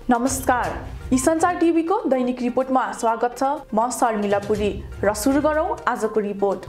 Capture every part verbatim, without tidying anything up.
नमस्कार, ई संचार टिभी को दैनिक रिपोर्टमा स्वागत छ। म शर्मिला पुरी र सुरु गरौँ आजको रिपोर्ट।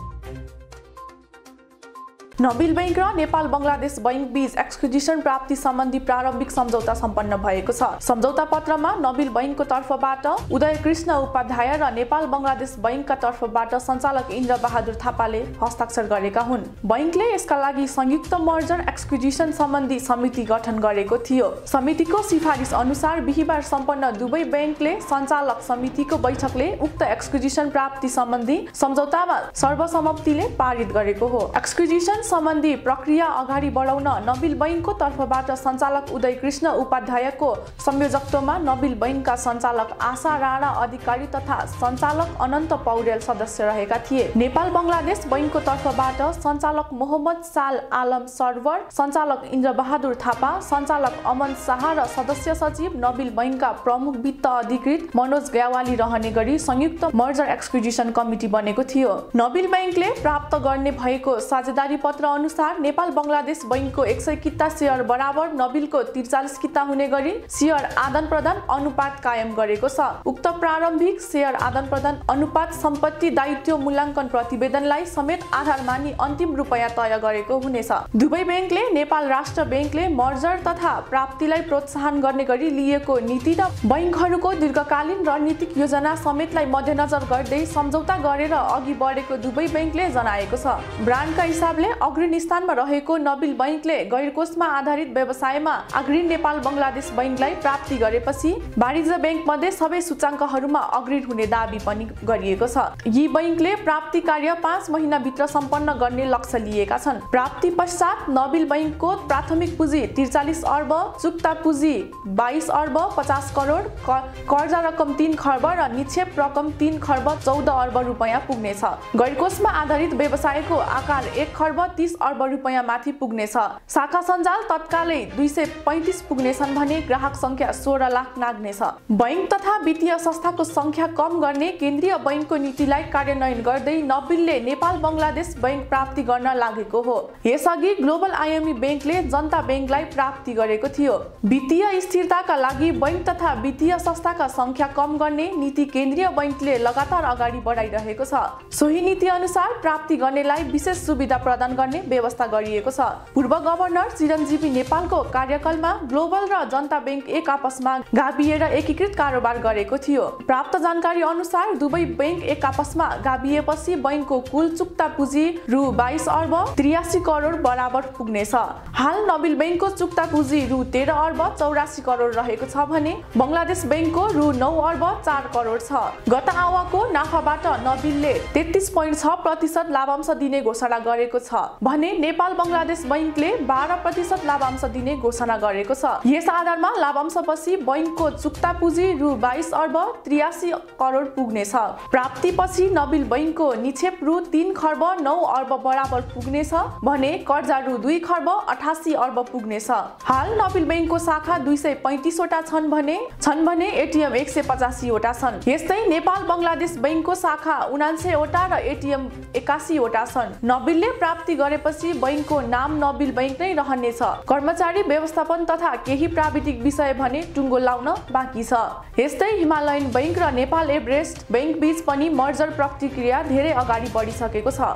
नबिल बैंक र नेपाल बंगलादेश बैंक बीच एक्सक्विजिसन प्राप्ति सम्बन्धी प्रारम्भिक सम्झौता सम्पन्न भएको छ। सम्झौता पत्रमा नबिल बैंकको तर्फबाट उदय कृष्ण उपाध्याय र नेपाल बंगलादेश बैंकका तर्फबाट सञ्चालक इन्द्र बहादुर थापाले हस्ताक्षर गरेका हुन्। बैंकले यसका लागि संयुक्त मर्जर एक्सक्विजिसन सम्बन्धी समिति गठन गरेको थियो। समितिको सिफारिस अनुसार बिहीबार सम्पन्न दुवै बैंकले सञ्चालक समितिको बैठकले उक्त एक्सक्विजिसन प्राप्ति सम्बन्धी सम्झौतामा सर्वसम्मतिले पारित गरेको हो। एक्सक्विजिसन सम्बन्धी प्रक्रिया अगाडि बढाउन नबिल बैंकको तर्फबाट सञ्चालक उदय कृष्ण उपाध्यायको संयोजकत्वमा नबिल बैंकका सञ्चालक आशा राणा अधिकारी तथा सञ्चालक अनन्त पौडेल सदस्य रहेका थिए। नेपाल बंगलादेश बैंकको तर्फबाट सञ्चालक मोहम्मद साल आलम सरवर, सञ्चालक इन्द्र बहादुर थापा, सञ्चालक अमन शाह र सदस्य सचिव नबिल बैंकका प्रमुख वित्त अधिकृत मनोज ग्यावाली रहने गरी संयुक्त मर्जर एक्सक्विजिसन कमिटी बनेको थियो। नबिल बैंकले प्राप्त गर्ने भएको साझेदारी पत्र अनुसार नेपाल बंगलादेश बैंकको एक सय किता सेयर बराबर नबिलको त्रिचालिस किता हुने गरी सेयर आदान प्रदान अनुपात कायम गरेको छ। उक्त प्रारम्भिक सेयर आदान प्रदान अनुपात सम्पत्ति दायित्व मूल्याङ्कन प्रतिवेदनलाई समेत आधार मानी अन्तिम रुपैयाँ तय गरेको हुनेछ। दुवै बैंकले नेपाल राष्ट्र बैंकले मर्जर तथा प्राप्तिलाई प्रोत्साहन गर्ने गरी लिएको नीति र बैंकहरूको दीर्घकालीन रणनीतिक योजना समेतलाई मध्यनजर गर्दै सम्झौता गरेर अघि बढेको दुवै बैंकले जनाएको छ। ब्रान्डका हिसाबले अग्रणी स्थानमा रहेको नबिल बैंकले गैरकोषमा आधारित व्यवसायमा अग्रणी नेपाल बंगलादेश बैंकलाई प्राप्ति गरेपछि वाणिज्य बैंक मध्ये सबै सूचाङ्कहरूमा अग्रणी हुने दाबी पनि गरिएको छ। यी बैंकले प्राप्ति कार्य पाँच महिना भित्र सम्पन्न गर्ने लक्ष्य लिएका छन्। प्राप्ति पश्चात नबिल बैंकको प्राथमिक पुँजी त्रिचालिस अर्ब, चुक्ता पुँजी बाइस अर्ब पचास करोड, कर्जा रकम तीन खर्ब र निक्षेप रकम तीन खर्ब चौध अर्ब रुपैयाँ पुग्नेछ। गैरकोषमा आधारित व्यवसायको आकार एक खर्ब तीस अर्ब रुपैयाँ माथि पुग्नेछ। शाखा सञ्जाल तत्कालै दुई सय पैँतिस पुग्नेछन् भने ग्राहक संख्या सोह्र लाख नाग्नेछ। बैंक तथा वित्तीय संस्थाको संख्या कम गर्ने केन्द्रीय बैंकको नीतिलाई कार्यान्वयन गर्दै नबिलले नेपाल बंगलादेश बैंक प्राप्ति गर्न लागेको हो। यसअघि ग्लोबल आइएमई बैंकले जनता बैंकलाई प्राप्ति गरेको थियो। वित्तीय स्थिरताका लागि बैंक तथा वित्तीय संस्थाका संख्या कम गर्ने नीति केन्द्रीय बैंकले लगातार अगाडि बढाइरहेको छ। सोही नीति अनुसार प्राप्ति गर्नेलाई विशेष सुविधा प्रदान गर्ने व्यवस्था गरिएको छ। पूर्व गभर्नर चिरञ्जीवी नेपालको कार्यकालमा ग्लोबल र जनता बैंक एक आपसमा गाभिएर एकीकृत कारोबार गरेको थियो। प्राप्त जानकारी अनुसार दुवै बैंक एक आपसमा गाभिएपछि बैंकको कुल चुक्ता पुँजी रु बाइस अर्ब त्रियासी करोड बराबर पुग्नेछ। हाल नबिल बैंकको चुक्ता पुँजी रु तेह्र अर्ब चौरासी करोड रहेको छ भने बंगलादेश बैंकको रु नौ अर्ब चार करोड छ। गत आवाको नाफाबाट नबिलले तेत्तीस पोइन्ट छ प्रतिशत लाभांश दिने घोषणा गरेको छ भने नेपाल बंगलादेश बैंकले बाह्र प्रतिशत लाभांश दिने घोषणा गरेको छ। यस आधारमा लाभांशपछि बैंकको चुक्ता पुँजी रु बाइस अर्ब त्रियासी करोड पुग्नेछ। प्राप्तिपछि नबिल बैंकको निक्षेप रु तीन खर्ब नौ अर्ब बराबर पुग्नेछ भने कर्जा रु दुई खर्ब अठासी अर्ब पुग्नेछ। हाल नबिल बैंकको शाखा दुई सय पैँतिस वटा छन् भने छन् भने एटिएम एक सय पचासी वटा छन्। यस्तै नेपाल बंगलादेश बैंकको शाखा उनान्सय वटा र एटिएम एकासी वटा छन्। नबिलले प्राप्ति गरेपछि बैंकको नाम नबिल बैंक नै रहनेछ। कर्मचारी व्यवस्थापन तथा केही प्राविधिक विषय भने टुङ्गो लाउन बाँकी छ। यस्तै हिमालयन बैंक र नेपाल एभरेस्ट बैंक बीच पनि मर्जर प्रक्रिया धेरै अगाडि बढिसकेको छ।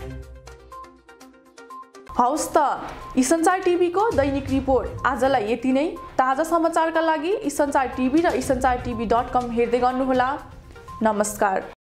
हौस् त, ई संचार टिभीको दैनिक रिपोर्ट आजलाई यति नै। ताजा समाचारका लागि ई संचार टिभी र ई संचार टिभी डट कम हेर्दै गर्नुहोला। नमस्कार।